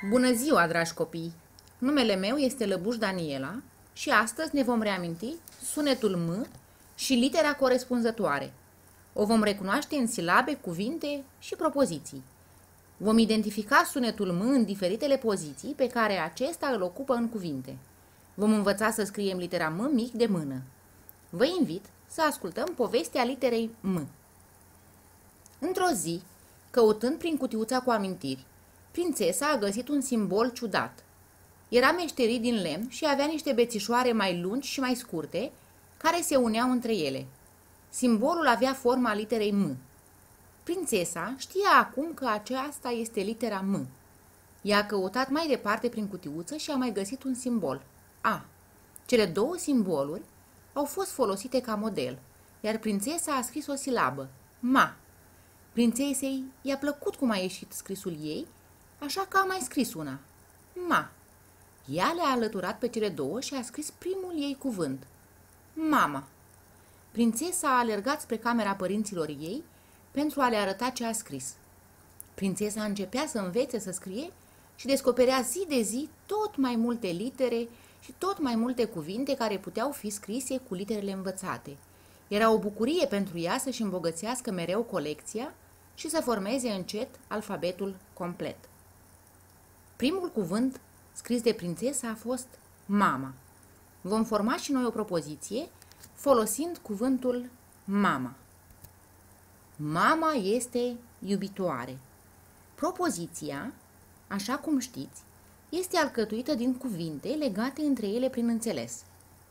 Bună ziua, dragi copii! Numele meu este Lăbuș Daniela și astăzi ne vom reaminti sunetul M și litera corespunzătoare. O vom recunoaște în silabe, cuvinte și propoziții. Vom identifica sunetul M în diferitele poziții pe care acesta îl ocupă în cuvinte. Vom învăța să scriem litera M mic de mână. Vă invit să ascultăm povestea literei M. Într-o zi, căutând prin cutiuța cu amintiri, prințesa a găsit un simbol ciudat. Era meșterit din lemn și avea niște bețișoare mai lungi și mai scurte, care se uneau între ele. Simbolul avea forma literei M. Prințesa știa acum că aceasta este litera M. Ea a căutat mai departe prin cutiuță și a mai găsit un simbol, A. Cele două simboluri au fost folosite ca model, iar prințesa a scris o silabă, Ma. Prințesei i-a plăcut cum a ieșit scrisul ei, așa că a mai scris una, Ma. Ea le-a alăturat pe cele două și a scris primul ei cuvânt, Mama. Prințesa a alergat spre camera părinților ei pentru a le arăta ce a scris. Prințesa începea să învețe să scrie și descoperea zi de zi tot mai multe litere și tot mai multe cuvinte care puteau fi scrise cu literele învățate. Era o bucurie pentru ea să-și îmbogățească mereu colecția și să formeze încet alfabetul complet. Primul cuvânt scris de prințesă a fost mama. Vom forma și noi o propoziție folosind cuvântul mama. Mama este iubitoare. Propoziția, așa cum știți, este alcătuită din cuvinte legate între ele prin înțeles.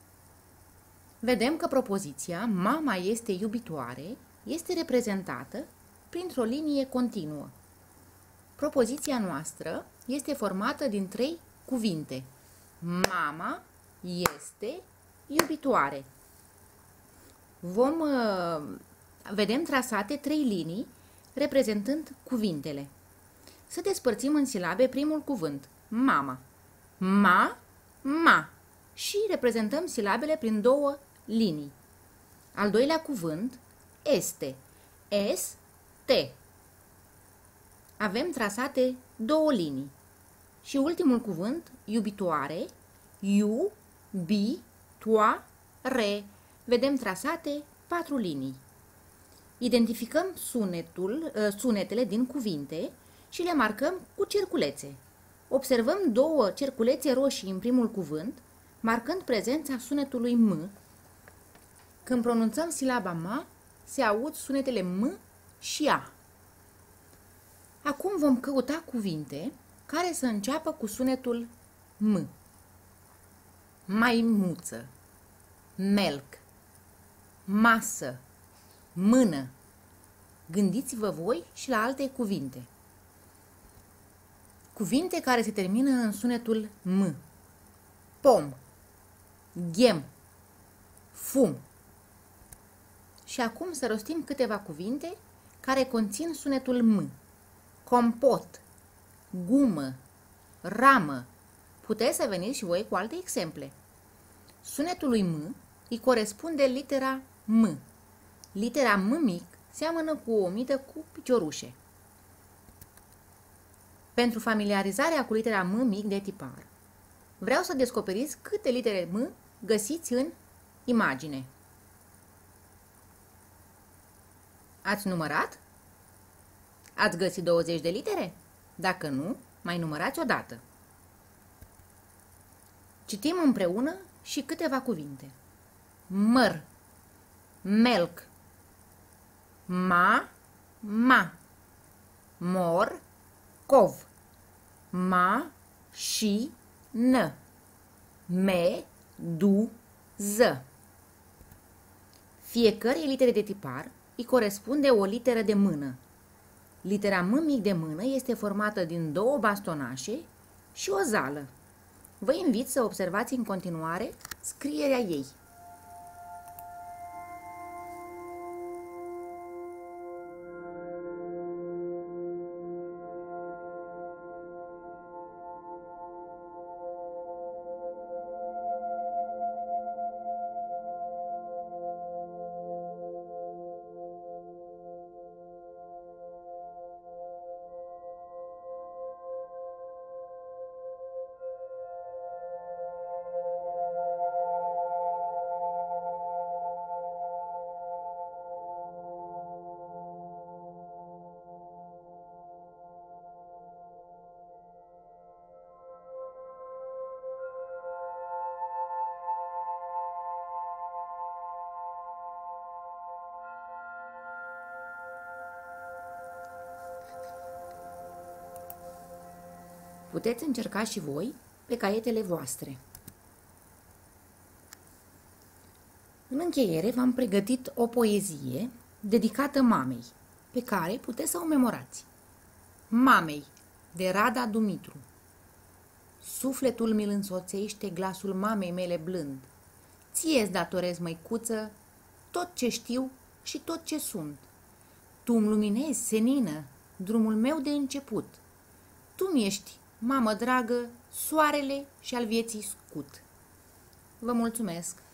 Vedem că propoziția mama este iubitoare este reprezentată printr-o linie continuă. Propoziția noastră este formată din 3 cuvinte. Mama este iubitoare. Vedem trasate 3 linii reprezentând cuvintele. Să despărțim în silabe primul cuvânt, mama. Ma, ma. Și reprezentăm silabele prin 2 linii. Al doilea cuvânt este, este. Avem trasate 2 linii. Și ultimul cuvânt, iubitoare, iubitoare. Vedem trasate 4 linii. Identificăm sunetele din cuvinte și le marcăm cu cerculețe. Observăm 2 cerculețe roșii în primul cuvânt, marcând prezența sunetului M. Când pronunțăm silaba ma, se aud sunetele M și A. Acum vom căuta cuvinte care să înceapă cu sunetul M. Maimuță, melc, masă, mână. Gândiți-vă voi și la alte cuvinte. Cuvinte care se termină în sunetul M. Pom, ghem, fum. Și acum să rostim câteva cuvinte care conțin sunetul M. Compot, gumă, ramă. Puteți să veniți și voi cu alte exemple. Sunetului M îi corespunde litera M. Litera M mic seamănă cu o omită cu piciorușe. Pentru familiarizarea cu litera M mic de tipar, vreau să descoperiți câte litere M găsiți în imagine. Ați numărat? Ați găsit 20 de litere? Dacă nu, mai numărați o dată. Citim împreună și câteva cuvinte. Măr, melc, ma, mor, cov, ma și n, ză. Fiecărei litere de tipar îi corespunde o literă de mână. Litera M mic de mână este formată din 2 bastonașe și o zală. Vă invit să observați în continuare scrierea ei. Puteți încerca și voi pe caietele voastre. În încheiere v-am pregătit o poezie dedicată mamei, pe care puteți să o memorați. Mamei, de Rada Dumitru. Sufletul mi-l însoțește glasul mamei mele blând. Ție-ți datorez, măicuță, tot ce știu și tot ce sunt. Tu îmi luminezi, senină, drumul meu de început. Tu mi-ești, mamă dragă, soarele și al vieții scut. Vă mulțumesc!